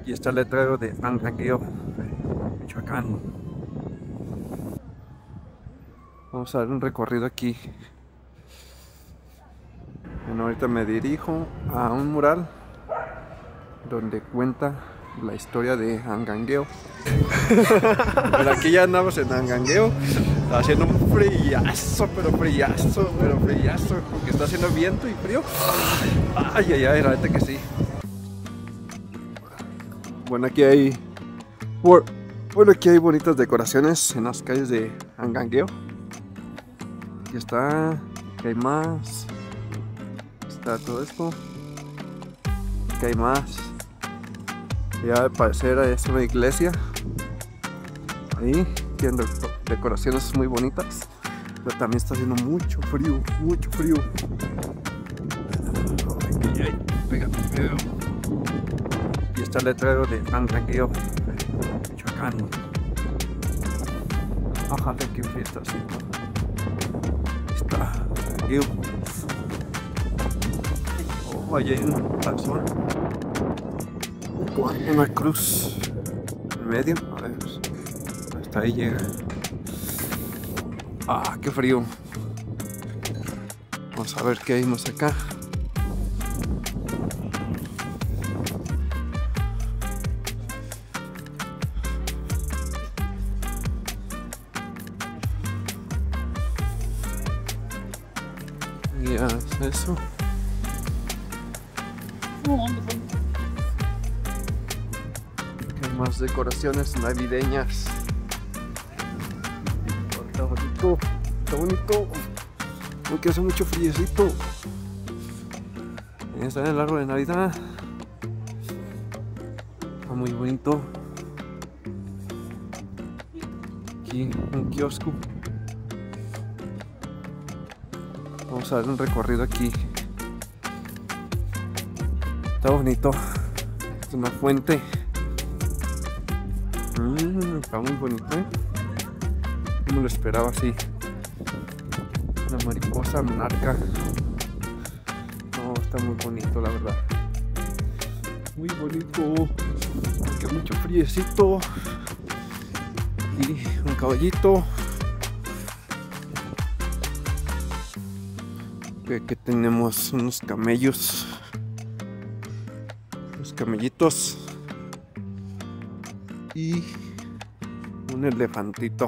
Aquí está el letrero de Angangueo, Michoacán. Vamos a dar un recorrido aquí. Bueno, ahorita me dirijo a un mural donde cuenta la historia de Angangueo. Pero aquí ya andamos en Angangueo, haciendo un frillazo, pero frillazo, porque está haciendo viento y frío. Ay, ay, ay, la neta que sí. Bueno, aquí hay bonitas decoraciones en las calles de Angangueo. Aquí está, aquí hay más. Está todo esto. Aquí hay más. Ya al parecer es una iglesia. Ahí tienen decoraciones muy bonitas. Pero también está haciendo mucho frío, mucho frío. Y está el letrero de Angangueo, Michoacán. Ojalá que frío está haciendo. Está Angangueo. Oh, allá hay un tazón. Una cruz en medio. A ver, hasta ahí llega. Ah, qué frío. Vamos a ver qué hay más acá. Ya, eso. Hay más decoraciones navideñas. Está bonito, está bonito. Aunque hace mucho friecito. Está en el árbol de Navidad. Está muy bonito. Aquí un kiosco. Vamos a dar un recorrido aquí. Está bonito. Es una fuente. Está muy bonito, ¿eh? No me lo esperaba así. Una mariposa monarca. No, está muy bonito, la verdad. Muy bonito. Porque mucho friecito. Y un caballito. Aquí tenemos unos camellos. Unos camellitos. Y un elefantito.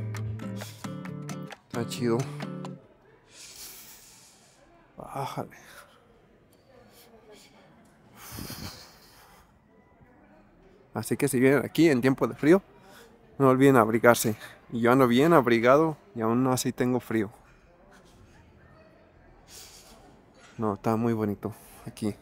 Está chido. Bájale. Así que si vienen aquí en tiempo de frío, no olviden abrigarse. Y yo ando bien abrigado y aún así tengo frío. No, está muy bonito aquí.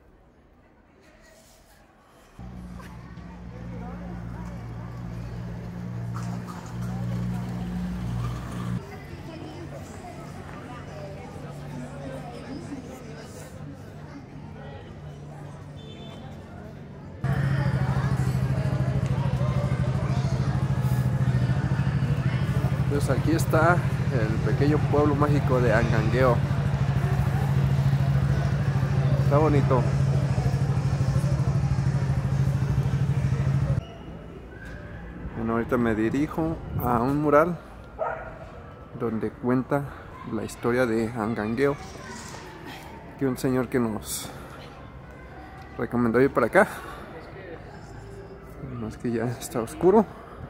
Pues aquí está el pequeño pueblo mágico de Angangueo. Está bonito. Bueno, ahorita me dirijo a un mural donde cuenta la historia de Angangueo. Aquí un señor que nos recomendó ir para acá. No es que ya está oscuro.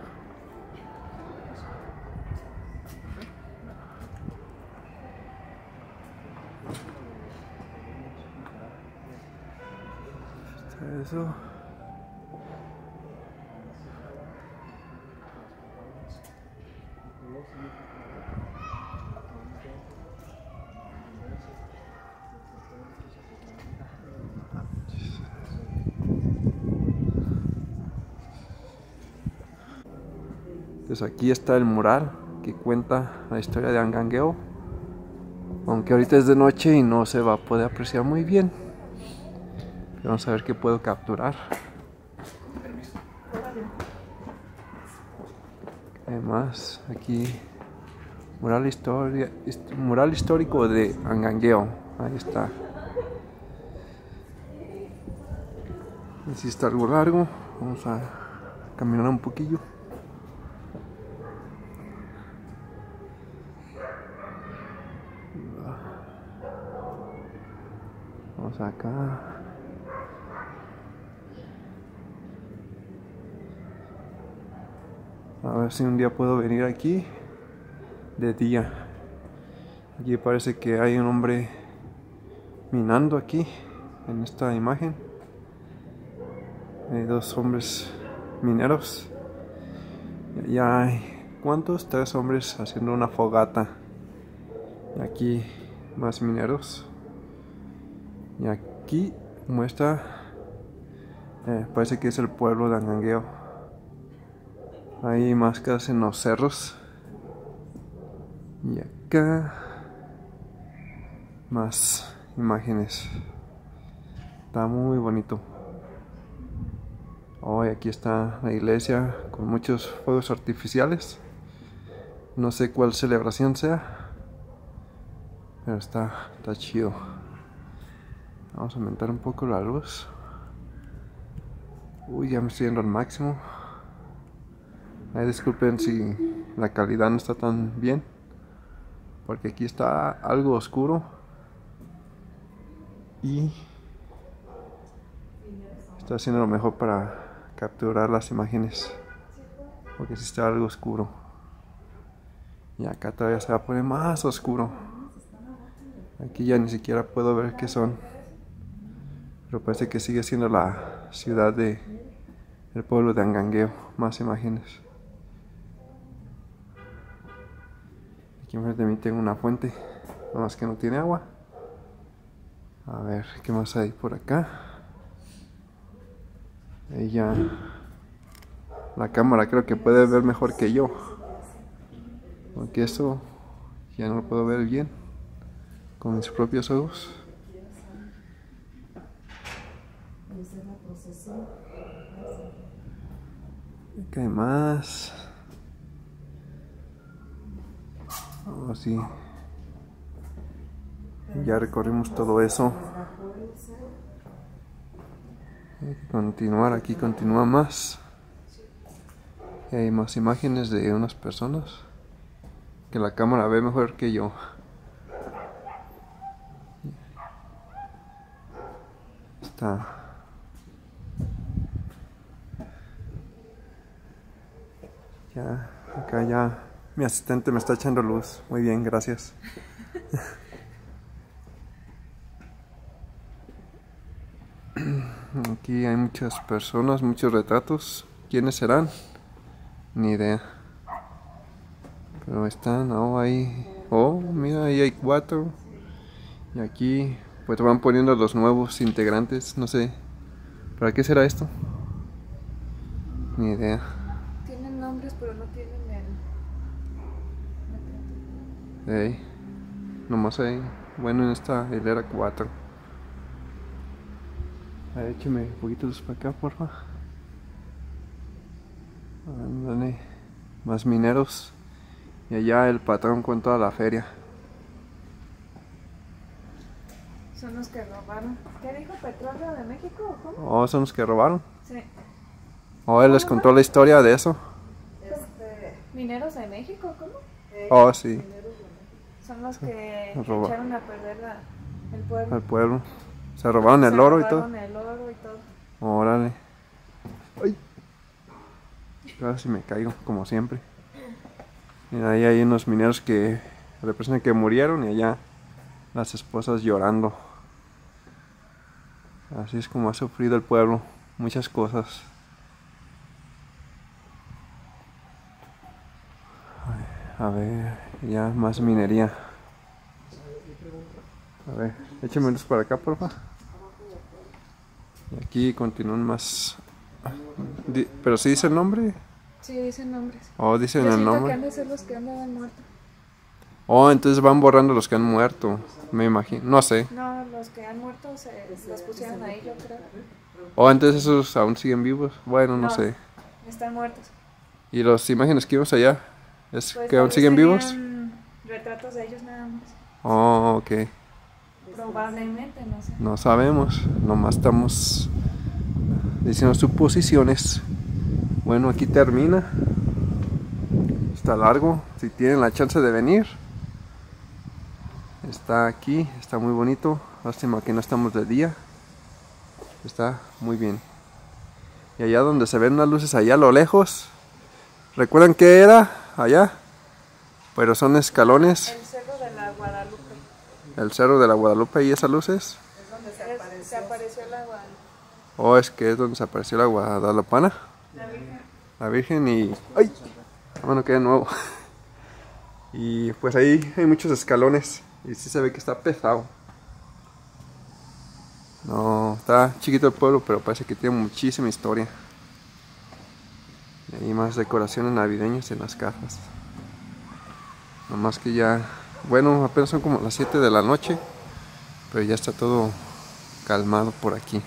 Eso. Entonces aquí está el mural que cuenta la historia de Angangueo. Aunque ahorita es de noche y no se va a poder apreciar muy bien. Vamos a ver qué puedo capturar. Además, aquí mural histórico de Angangueo. Ahí está. Si está algo largo, vamos a caminar un poquillo. Vamos acá. A ver si un día puedo venir aquí de día. Aquí parece que hay un hombre minando aquí en esta imagen. Hay dos hombres mineros. Y allá hay, ¿cuántos? 3 hombres haciendo una fogata. Y aquí más mineros. Y aquí muestra, parece que es el pueblo de Angangueo. Hay más casas en los cerros. Y acá más imágenes. Está muy bonito. Hoy aquí está la iglesia con muchos fuegos artificiales. No sé cuál celebración sea, pero está chido. Vamos a aumentar un poco la luz. Uy, ya me estoy yendo al máximo. Ay, disculpen si la calidad no está tan bien, porque aquí está algo oscuro y estoy haciendo lo mejor para capturar las imágenes, porque sí está algo oscuro. Y acá todavía se va a poner más oscuro. Aquí ya ni siquiera puedo ver qué son, pero parece que sigue siendo la ciudad de el pueblo de Angangueo. Más imágenes. Aquí enfrente de mí tengo una fuente, nada más que no tiene agua. A ver, ¿qué más hay por acá? Ella, la cámara creo que puede ver mejor que yo, porque eso ya no lo puedo ver bien con mis propios ojos. Acá hay más. Oh, sí. Ya recorrimos todo eso. Hay que continuar, aquí continúa más. Y hay más imágenes de unas personas que la cámara ve mejor que yo. Está. Ya, acá ya mi asistente me está echando luz. Muy bien, gracias. Aquí hay muchas personas, muchos retratos. ¿Quiénes serán? Ni idea. Pero están, oh, ahí. Oh, mira, ahí hay 4. Y aquí, pues van poniendo los nuevos integrantes. No sé. ¿Para qué será esto? Ni idea. Tienen nombres, pero no tienen el... Hey, nomás hay. Bueno, en esta hilera 4. Écheme un poquito de luz para acá, porfa. Ándale. Más mineros. Y allá el patrón con toda la feria. Son los que robaron. ¿Qué dijo? ¿Petróleo de México o cómo? Oh, son los que robaron. Sí. Oh, él les contó la historia de eso. ¿Mineros de México? ¿Cómo? Oh, sí. Son los que Roba. echaron a perder el pueblo. Al pueblo. Se robaron el oro y todo. Se robaron el oro y todo. Órale. Ay. Casi me caigo, como siempre. Y ahí hay unos mineros que representan que murieron y allá las esposas llorando. Así es como ha sufrido el pueblo. Muchas cosas. A ver, ya más minería. A ver, échame luz para acá, porfa. Y aquí continúan más. ¿Pero sí dice el nombre? Sí, dicen nombres. Oh, dicen Yo el siento nombre. que han de ser los que andaban muertos. Oh, entonces van borrando los que han muerto. Me imagino. No sé. No, los que han muerto los pusieron ahí, yo creo. Oh, entonces esos aún siguen vivos. Bueno, no sé. Están muertos. ¿Y las imágenes que vimos allá? ¿Es Pues que aún siguen vivos? Retratos de ellos nada más. Oh, ok. Probablemente, no sé. No sabemos. Nomás estamos diciendo suposiciones. Bueno, aquí termina. Está largo, si tienen la chance de venir. Está aquí, está muy bonito. Lástima que no estamos de día. Está muy bien. Y allá donde se ven unas luces allá a lo lejos, ¿recuerdan qué era allá? Pero son escalones. El Cerro de la Guadalupe. El Cerro de la Guadalupe y esas luces. Es donde se apareció la Guadalupe. O es que es donde se apareció la Guadalupana. La Virgen y... ¡ay! Bueno, queda nuevo. Y pues ahí hay muchos escalones. Y sí se ve que está pesado. No, está chiquito el pueblo, pero parece que tiene muchísima historia. Y hay más decoraciones navideñas en las casas. Nomás que ya... bueno, apenas son como las 7 de la noche. Pero ya está todo calmado por aquí.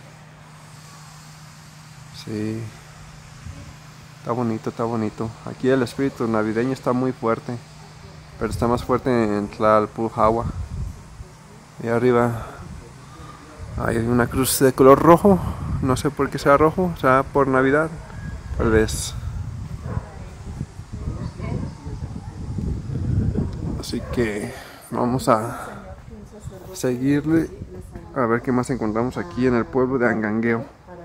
Sí. Está bonito, está bonito. Aquí el espíritu navideño está muy fuerte. Pero está más fuerte en Tlalpujahua. Y arriba hay una cruz de color rojo. No sé por qué sea rojo. Será por Navidad. Tal vez. Así que vamos a seguirle. A ver qué más encontramos aquí en el pueblo de Angangueo.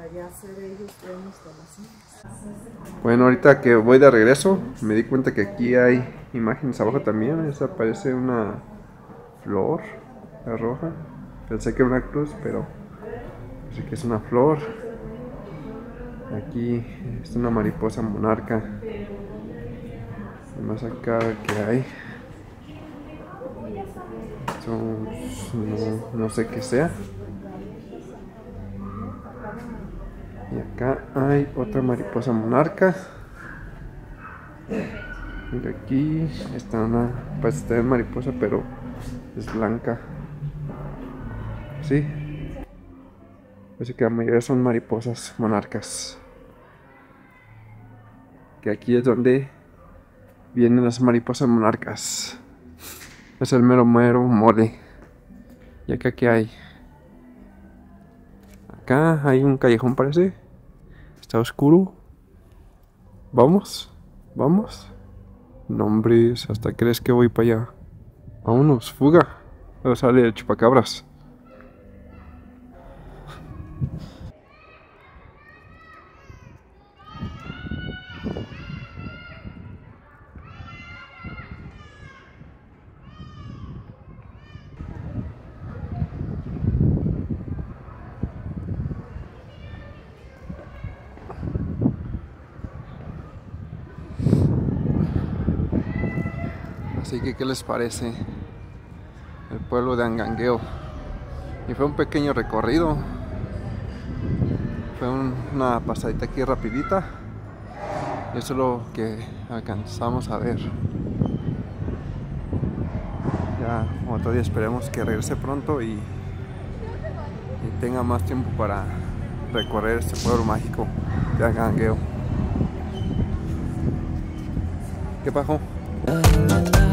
Bueno, ahorita que voy de regreso me di cuenta que aquí hay imágenes abajo también. Esa parece una flor, la roja. Pensé que era una cruz, pero parece que es una flor. Aquí es una mariposa monarca. Y más acá que hay. Esto no sé qué sea. Y acá hay otra mariposa monarca. Y aquí está una, parece tener mariposa, pero es blanca. Sí. Parece que la mayoría son mariposas monarcas. Que aquí es donde vienen las mariposas monarcas. Es el mero mole. Y acá ¿qué hay? Acá hay un callejón, parece. Está oscuro. ¿Vamos? ¿Vamos? No, hombre, hasta crees que voy para allá. Vámonos, fuga. Luego sale el chupacabras. Así que, ¿qué les parece el pueblo de Angangueo? Y fue un pequeño recorrido. Fue una pasadita aquí rapidita. Y eso es lo que alcanzamos a ver. Ya otro día esperemos que regrese pronto y tenga más tiempo para recorrer este pueblo mágico de Angangueo. ¿Qué pasó?